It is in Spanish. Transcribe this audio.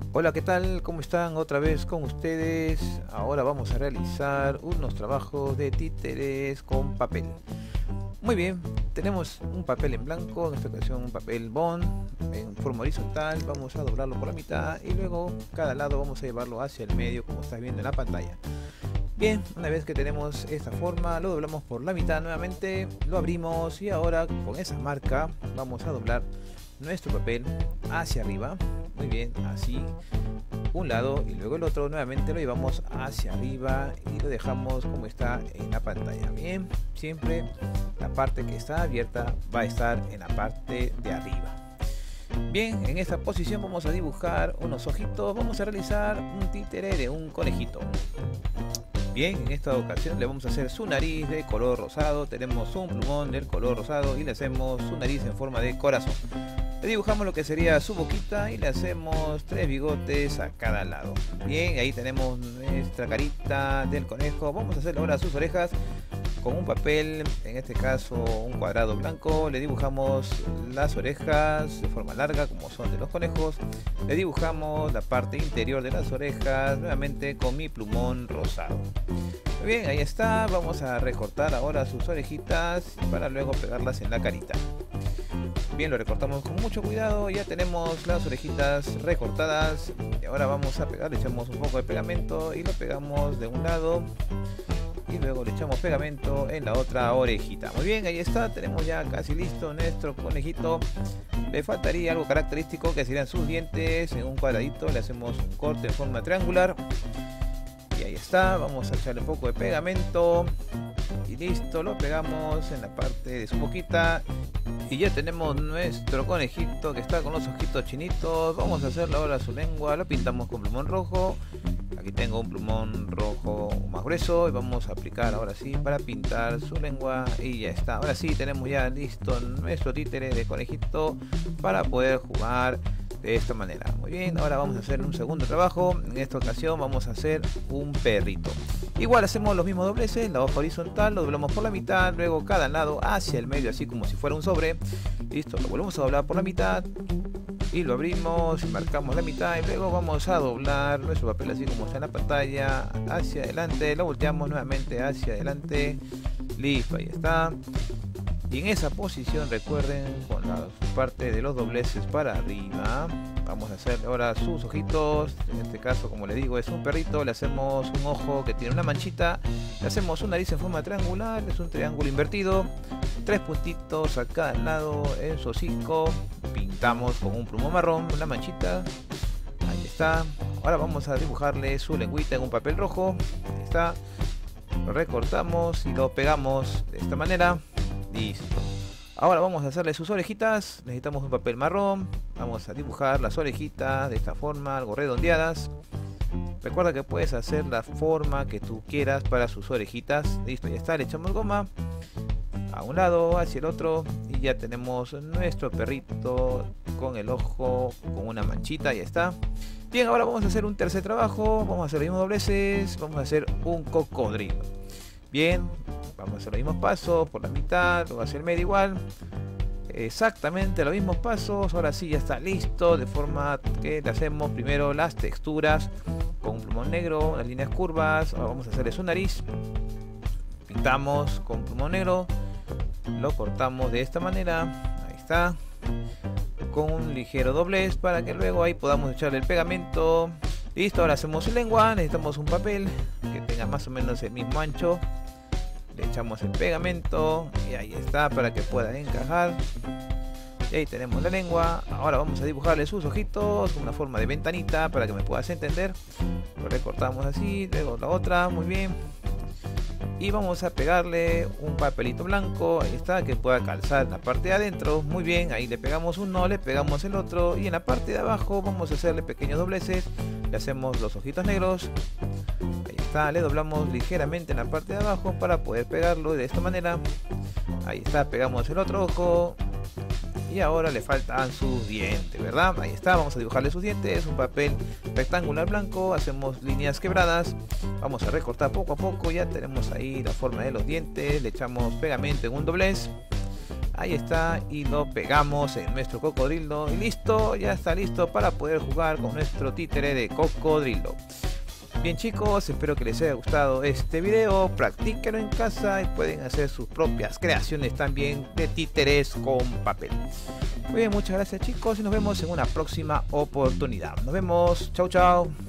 Hola, ¿qué tal? ¿Cómo están? Otra vez con ustedes. Ahora vamos a realizar unos trabajos de títeres con papel. Muy bien, tenemos un papel en blanco, en esta ocasión un papel bond en forma horizontal. Vamos a doblarlo por la mitad y luego cada lado vamos a llevarlo hacia el medio, como estás viendo en la pantalla. Bien, una vez que tenemos esta forma, lo doblamos por la mitad nuevamente, lo abrimos y ahora con esa marca vamos a doblar nuestro papel hacia arriba. Muy bien, así un lado y luego el otro, nuevamente lo llevamos hacia arriba y lo dejamos como está en la pantalla. Bien, siempre la parte que está abierta va a estar en la parte de arriba. Bien, en esta posición vamos a dibujar unos ojitos, vamos a realizar un títere de un conejito. Bien, en esta ocasión le vamos a hacer su nariz de color rosado, tenemos un plumón del color rosado y le hacemos su nariz en forma de corazón. Le dibujamos lo que sería su boquita y le hacemos 3 bigotes a cada lado. Bien, ahí tenemos nuestra carita del conejo. Vamos a hacer ahora sus orejas con un papel, en este caso un cuadrado blanco. Le dibujamos las orejas de forma larga como son de los conejos. Le dibujamos la parte interior de las orejas nuevamente con mi plumón rosado. Muy bien, ahí está. Vamos a recortar ahora sus orejitas para luego pegarlas en la carita. Bien, lo recortamos con mucho cuidado, ya tenemos las orejitas recortadas y ahora vamos a pegar, le echamos un poco de pegamento y lo pegamos de un lado y luego le echamos pegamento en la otra orejita. Muy bien, ahí está, tenemos ya casi listo nuestro conejito. Le faltaría algo característico que serían sus dientes. En un cuadradito le hacemos un corte en forma triangular y ahí está. Vamos a echarle un poco de pegamento y listo, lo pegamos en la parte de su boquita. Y ya tenemos nuestro conejito que está con los ojitos chinitos. Vamos a hacerle ahora su lengua. Lo pintamos con plumón rojo. Aquí tengo un plumón rojo más grueso. Y vamos a aplicar ahora sí para pintar su lengua. Y ya está. Ahora sí tenemos ya listo nuestro títere de conejito para poder jugar de esta manera. Muy bien, ahora vamos a hacer un segundo trabajo. En esta ocasión vamos a hacer un perrito. Igual hacemos los mismos dobleces, la hoja horizontal, lo doblamos por la mitad, luego cada lado hacia el medio, así como si fuera un sobre. Listo, lo volvemos a doblar por la mitad y lo abrimos y marcamos la mitad y luego vamos a doblar nuestro papel así como está en la pantalla hacia adelante, lo volteamos nuevamente hacia adelante. Listo, ahí está. Y en esa posición recuerden con la parte de los dobleces para arriba. Vamos a hacer ahora sus ojitos. En este caso, como le digo, es un perrito. Le hacemos un ojo que tiene una manchita. Le hacemos una nariz en forma triangular. Es un triángulo invertido. 3 puntitos a cada lado en su hocico. Pintamos con un plumón marrón una manchita. Ahí está. Ahora vamos a dibujarle su lengüita en un papel rojo. Ahí está. Lo recortamos y lo pegamos de esta manera. Listo. Ahora vamos a hacerle sus orejitas. Necesitamos un papel marrón. Vamos a dibujar las orejitas de esta forma, algo redondeadas. Recuerda que puedes hacer la forma que tú quieras para sus orejitas. Listo, ya está. Le echamos goma a un lado, hacia el otro. Y ya tenemos nuestro perrito con el ojo, con una manchita. Ya está. Bien, ahora vamos a hacer un tercer trabajo. Vamos a hacer los mismos dobleces. Vamos a hacer un cocodrilo. Bien, vamos a hacer los mismos pasos por la mitad, luego hacia el medio igual. Exactamente los mismos pasos. Ahora sí ya está listo, de forma que le hacemos primero las texturas con un plumón negro, las líneas curvas. Ahora vamos a hacerle su nariz. Pintamos con plumón negro, lo cortamos de esta manera. Ahí está, con un ligero doblez para que luego ahí podamos echarle el pegamento. Listo, ahora hacemos su lengua. Necesitamos un papel que tenga más o menos el mismo ancho. Le echamos el pegamento y ahí está para que pueda encajar. Y ahí tenemos la lengua. Ahora vamos a dibujarle sus ojitos con una forma de ventanita para que me puedas entender. Lo recortamos así, luego la otra, muy bien. Y vamos a pegarle un papelito blanco, ahí está, que pueda calzar en la parte de adentro. Muy bien, ahí le pegamos uno, le pegamos el otro. Y en la parte de abajo vamos a hacerle pequeños dobleces. Le hacemos los ojitos negros. Ahí está, le doblamos ligeramente en la parte de abajo para poder pegarlo de esta manera. Ahí está, pegamos el otro ojo. Y ahora le faltan sus dientes, ¿verdad? Ahí está, vamos a dibujarle sus dientes. Un papel rectangular blanco, hacemos líneas quebradas. Vamos a recortar poco a poco, ya tenemos ahí la forma de los dientes. Le echamos pegamento en un doblez. Ahí está, y lo pegamos en nuestro cocodrilo y listo, ya está listo para poder jugar con nuestro títere de cocodrilo. Bien chicos, espero que les haya gustado este video, practíquenlo en casa y pueden hacer sus propias creaciones también de títeres con papel. Muy bien, muchas gracias chicos y nos vemos en una próxima oportunidad. Nos vemos, chau chau.